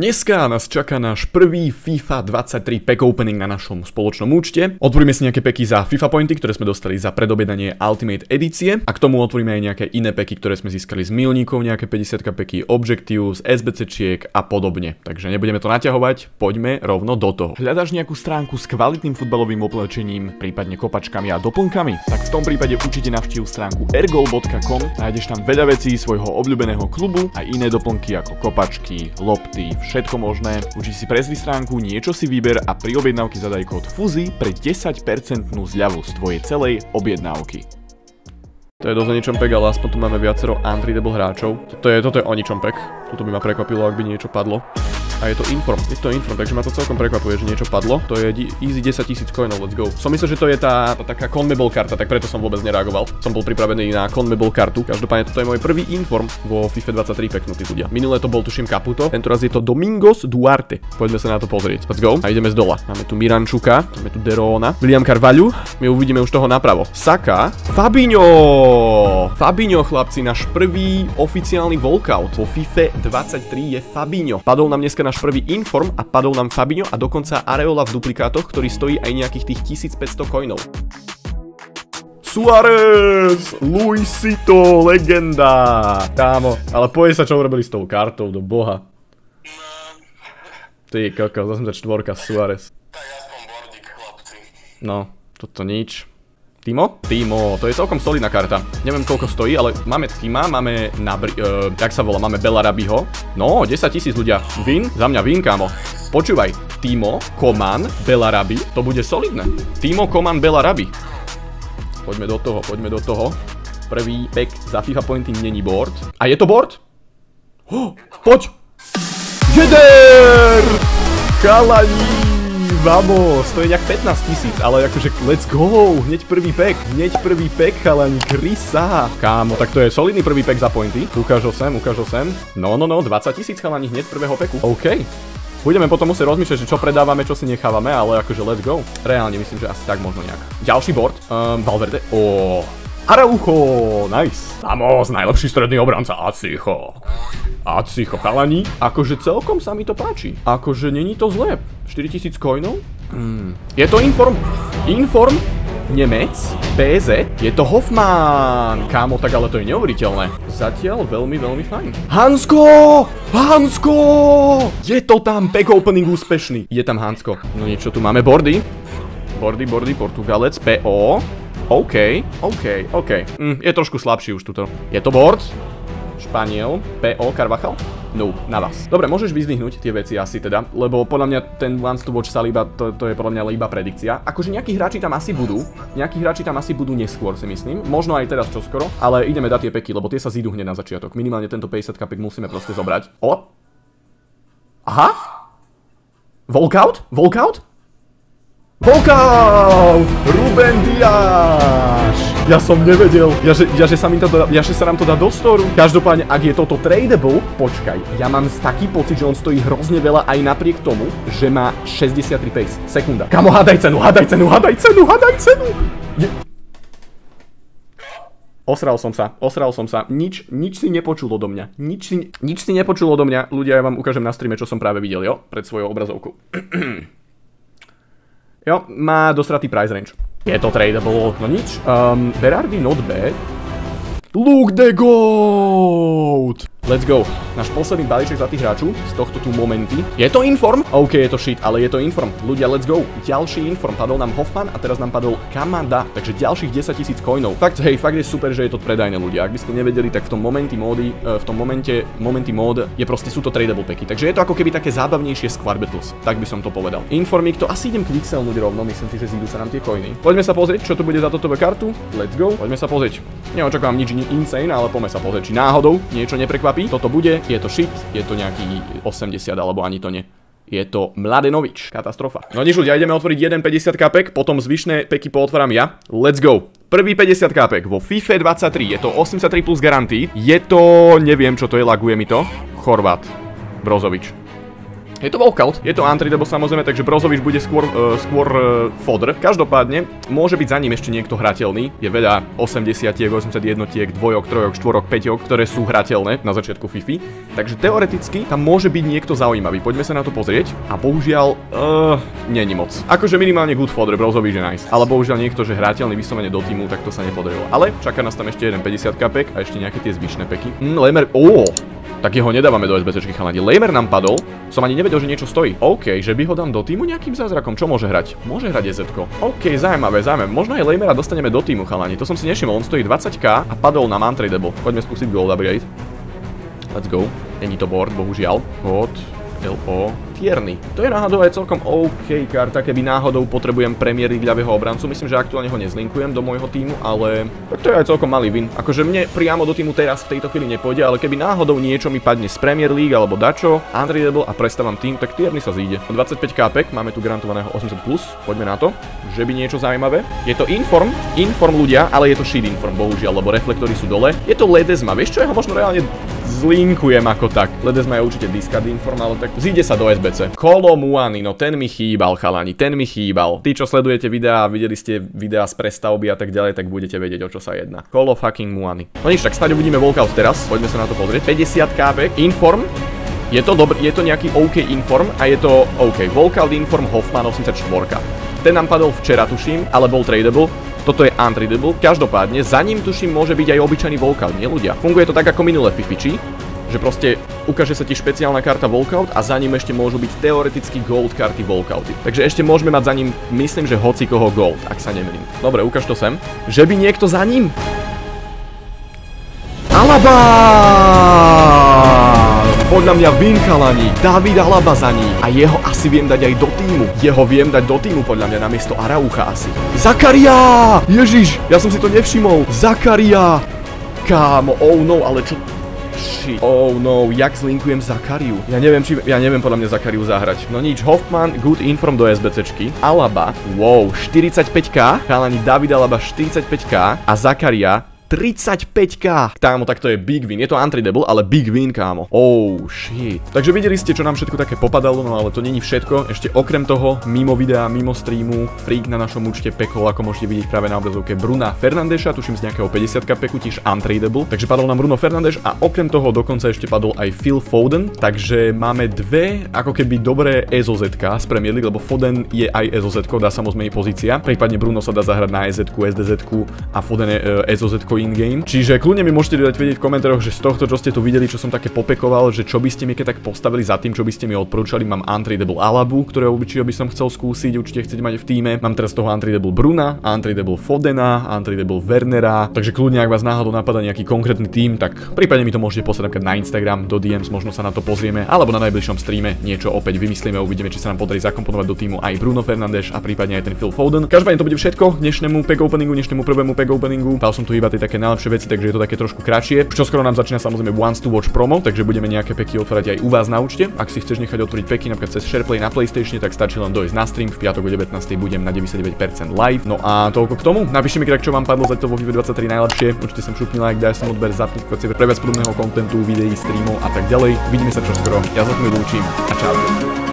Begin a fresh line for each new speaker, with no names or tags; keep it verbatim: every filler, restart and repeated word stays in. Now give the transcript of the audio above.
Dneska nás čaká náš prvý FIFA dvadsaťtri pack opening na našom spoločnom účte. Otvoríme si nejaké packy za FIFA pointy, ktoré sme dostali za predobjednanie Ultimate edície. A k tomu otvoríme aj nejaké iné packy, ktoré sme získali z milníkov, nejaké päťdesiatka packy, Objectives, SBCčiek a podobne. Takže nebudeme to naťahovať, poďme rovno do toho. Hľadaš nejakú stránku s kvalitným futbalovým oblečením, prípadne kopačkami a doplnkami? Tak v tom prípade určite navštív stránku ergol bodka com. Nájdeš tam veľa vecí svojho obľúbeného klubu a iné doplnky ako kopačky, lopty, všetko možné. Určite si prezli stránku, niečo si vyber a pri objednávke zadaj kód FUZI pre desať percent zľavu z tvojej celej objednávky. To je dosť o ničom pack, ale aspoň tu máme viacero unreadable hráčov. Toto je, toto je o ničom pack. Toto by ma prekvapilo, ak by niečo padlo. A je to inform, je to inform, takže ma to celkom prekvapuje, že niečo padlo. To je easy desaťtisíc coinov, let's go. Som myslel, že to je tá, tá taká CONMEBOL karta, tak preto som vôbec nereagoval. Som bol pripravený na CONMEBOL kartu. Každopádne toto je môj prvý inform vo FIFA dvadsaťtri packnutý ľudia. Minulé to bol tuším Caputo, tentoraz je to Domingos Duarte. Poďme sa na to pozrieť. Let's go. A ideme z dola. Máme tu Mirančuka, máme tu Derona, William Carvalho. My uvidíme už toho napravo. Saka, Fabinho. Fabinho, chlapci, náš prvý oficiálny walkout vo FIFA dvadsaťtri je Fabinho. Padol nám dneska náš prvý inform a padol nám Fabinho a dokonca Areola v duplikátoch, ktorý stojí aj nejakých tých tisícpäťsto coinov. Suárez, Luisito, legenda. Kámo, ale povie sa, čo urobili s tou kartou, do boha. Ty kokos, zase tá štvorka Suárez.
Tak aspoň bordík, chlapci.
No, toto nič. Timo? Timo, to je celkom solidná karta. Neviem koľko stojí, ale máme Tima, máme Nabri... Uh, jak sa volá, máme Bellarabiho. No, desaťtisíc ľudia. Win? Za mňa win, kámo. Počúvaj, Timo, Coman, Bellarabi, to bude solidné. Timo, Coman, Bellarabi. Poďme do toho, poďme do toho. Prvý pack za FIFA pointy není board. A je to board? Oh, poď! Jeder! Chalani! Vamos, to je nejak pätnásť tisíc, ale akože let's go, hneď prvý pack, hneď prvý pack, chalani, krysa. Kámo, tak to je solidný prvý pack za pointy. Ukáž ho sem, ukáž ho sem. No, no, no, dvadsať tisíc, chalani, hneď prvého packu. OK. Budeme potom musieť rozmýšľať, že čo predávame, čo si nechávame, ale akože let's go. Reálne myslím, že asi tak možno nejak. Ďalší board, um, Valverde, oh. Araujo, nice. Vamos, najlepší stredný obranca, Acicho. Acicho, chalani, akože celkom sa mi to páči. Akože není to zlé. štyritisíc coinov? Mm. Je to inform? Inform? Nemec? pé zet? Je to Hoffman. Kámo, tak ale to je neuveriteľné. Zatiaľ veľmi, veľmi fajn. Hansko! Hansko! Je to tam, pack opening úspešný. Je tam Hansko. No niečo, tu máme bordy. Bordy, bordy, Portugalec, pé ó. OK, OK, OK. Mm, je trošku slabší už tuto. Je to board? Španiel, pé ó, Carvajal? No, na vás. Dobre, môžeš vyzdvihnúť tie veci asi teda, lebo podľa mňa ten Once to Watch Saliba, to, to je podľa mňa iba predikcia. Akože nejakí hráči tam asi budú, nejakí hráči tam asi budú neskôr, si myslím. Možno aj teraz čoskoro, ale ideme dať tie peky, lebo tie sa zídu hneď na začiatok. Minimálne tento päťdesiat pack musíme proste zobrať. O! Aha! Walkout? Walkout? Walkout! Ruben Dias! Ja som nevedel, ja že, ja, že, sa, mi to dá, ja, že sa nám to dá do storu. Každopádne, ak je toto tradable, počkaj, ja mám taký pocit, že on stojí hrozne veľa aj napriek tomu, že má šesťdesiattri pace. Sekunda. Kamo, hádaj cenu, hádaj cenu, hádaj cenu, hádaj cenu! Je... Osral som sa, osral som sa. Nič, nič si nepočul odo mňa. Nič si, nič si nepočul odo mňa. Ľudia, ja vám ukážem na streame, čo som práve videl, jo? Pred svojou obrazovkou. Jo, má dosratý price range. Je to tradable, no nič. Um, Berardi not bad. Look the goat! Let's go. Náš posledný balíček za tých hráčov z tohto tu momenty. Je to inform? OK, je to shit, ale je to inform. Ľudia, let's go. Ďalší inform. Padol nám Hoffman a teraz nám padol Kamada. Takže ďalších desaťtisíc coinov. Fakt, hej, fakt je super, že je to predajné, ľudia. Ak by ste nevedeli, tak v tom momente módy, v tom momente, momenty mód je proste, sú to tradable packy. Takže je to ako keby také zábavnejšie squad battles. Tak by som to povedal. Informík to asi idem quickselnúť rovno, myslím si, že zídu sa nám tie coiny. Poďme sa pozrieť, čo tu bude za toto kartu. Let's go. Poďme sa pozrieť. Neočakávam nič insane, ale poďme sa pozrieť, či náhodou niečo neprekvapí. Toto bude. Je to shit, je to nejaký osemdesiat, alebo ani to nie. Je to Mladenovič. Katastrofa. No nič ľudia, ideme otvoriť jeden päťdesiat pack, potom zvyšné packy pootváram ja. Let's go. Prvý päťdesiat pack vo FIFA dvadsaťtri, je to osemdesiattri plus garantí. Je to, neviem čo to je, laguje mi to. Chorvát. Brozovič. Je to walkout, je to Antridable samozrejme, takže Brozovič bude skôr, uh, skôr uh, fodr. Každopádne, môže byť za ním ešte niekto hrateľný. Je veľa osemdesiat, osemdesiat jednotiek, dvojok, trojok, štvorok, päťok, ktoré sú hrateľné na začiatku Fify. Takže teoreticky tam môže byť niekto zaujímavý. Poďme sa na to pozrieť. A bohužiaľ, uh, není moc. Akože minimálne good fodr, Brozovič je nice. Ale bohužiaľ niekto, že hrateľný vyslovene do týmu, tak to sa nepodarilo. Ale čaká nás tam ešte jeden päťdesiat pek a ešte nejaké tie zvyšné peky. Mm, Lemer, ó, tak jeho nedávame do SBCčky chalani. Lamer nám padol, som ani nevedel, že niečo stojí. OK, že by ho dám do týmu nejakým zázrakom. Čo môže hrať? Môže hrať EZ-ko. OK, zaujímavé, zaujímavé. Možno aj Lamera dostaneme do týmu chalani. To som si nevšimol, on stojí dvadsať tisíc a padol nám Antridable. Poďme skúsiť gold upgrade. Let's go. Není to board, bohužiaľ. God, el o, Tierney. To je náhodou aj celkom OK karta, keby náhodou potrebujem Premier League ľavého obrancu. Myslím, že aktuálne ho nezlinkujem do môjho týmu, ale tak to je aj celkom malý win. Akože mne priamo do týmu teraz v tejto chvíli nepôjde, ale keby náhodou niečo mi padne z Premier League alebo dačo, Antridable a prestávam tým, tak Tierney sa zíde. dvadsaťpäť tisíc pek, máme tu garantovaného osemdesiat plus. Poďme na to, že by niečo zaujímavé. Je to inform, inform ľudia, ale je to shit inform bohužiaľ, lebo reflektory sú dole. Je to Ledesma, vieš čo, ja ho možno reálne zlinkujem ako tak. Ledesma je určite discard inform, ale tak zíde sa do es bé cé. Kolo Muani, no ten mi chýbal chalani, ten mi chýbal. Tí, čo sledujete videá, videli ste videá z prestavby a tak ďalej, tak budete vedieť, o čo sa jedná. Kolo fucking Muani. No nič, tak snáď uvidíme walkout teraz. Poďme sa na to pozrieť. päťdesiat tisíc pek, inform. Je to dobrý, je to nejaký OK inform a je to OK. Walkout inform Hoffman osemdesiatštyri. Ten nám padol včera, tuším, ale bol tradable. Toto je Antridable. Každopádne, za ním tuším môže byť aj obyčajný walkout, nie ľudia. Funguje to tak ako minulé Fifiči, že proste ukáže sa ti špeciálna karta walkout a za ním ešte môžu byť teoreticky gold karty walkouty. Takže ešte môžeme mať za ním, myslím, že hocikoho gold, ak sa nemýlim. Dobre, ukáž to sem. Že by niekto za ním? Alaba! Podľa mňa win chalani, David Alaba za ní. A jeho asi viem dať aj do týmu. Jeho viem dať do týmu podľa mňa namiesto Araucha asi. Zakaria! Ježiš, ja som si to nevšimol. Zakaria! Kámo, oh no, ale čo... Shit. Oh no, jak zlinkujem Zakariu? Ja neviem, či... Ja neviem podľa mňa Zakariu zahrať. No nič, Hoffman, good inform do SBCčky. Alaba, wow, štyridsaťpäť tisíc. Chalani, David Alaba štyridsaťpäť tisíc. A Zakaria... tridsaťpäť tisíc. Kámo, tak to je big win. Je to Antridable, ale big win, kámo. Oh, shit. Takže videli ste, čo nám všetko také popadalo, no ale to není všetko. Ešte okrem toho, mimo videa, mimo streamu, freak na našom účte pekol, ako môžete vidieť práve na obrazovke Bruna Fernandeša, tuším z nejakého päťdesiat tisíc peku, tiež Antridable. Takže padol nám Bruno Fernandes a okrem toho dokonca ešte padol aj Phil Foden. Takže máme dve, ako keby dobré é zet ká z Premier League, lebo Foden je aj é zet ká, dá sa mu zmeniť pozícia. Prípadne Bruno sa dá zahrať na é zet ká, es dé zet ká a Foden je é zet ká in-game. Čiže kľudne mi môžete dať vedieť v komentároch, že z tohto, čo ste tu videli, čo som také popekoval, že čo by ste mi keď tak postavili za tým, čo by ste mi odporúčali. Mám Antridable Alabu, ktorého určite by som chcel skúsiť, určite chcete mať v týme. Mám teraz toho Antridable Bruna, Antridable Fodena, Antridable Wernera. Takže kľudne, ak vás náhodou napadá nejaký konkrétny tým, tak prípadne mi to môžete poslať napríklad na Instagram, do dé ems, možno sa na to pozrieme, alebo na najbližšom streame niečo opäť vymyslíme, uvidíme, či sa nám podarí zakomponovať do týmu aj Bruno Fernandes a prípadne aj ten Phil Foden. Každopádne to bude všetko dnešnému pack openingu, dnešnému prvému pack openingu. Dal som tu iba tie také najlepšie veci, takže je to také trošku kratšie. Čo skoro nám začína samozrejme Once to Watch promo, takže budeme nejaké peky otvárať aj u vás na účte. Ak si chceš nechať otvoriť peky napríklad cez SharePlay na PlayStation, tak stačí len dojsť na stream. V piatok o devätnástej budem na deväťdesiatdeväť percent live. No a toľko k tomu. Napíšte mi tak, čo vám padlo za to vo FIFA dvadsaťtri najlepšie. Určite sem šupni like, daj som odber, zapnúť pre viac podobného kontentu, videí, streamov a tak ďalej. Vidíme sa čoskoro. Ja sa tu lúčim a čau.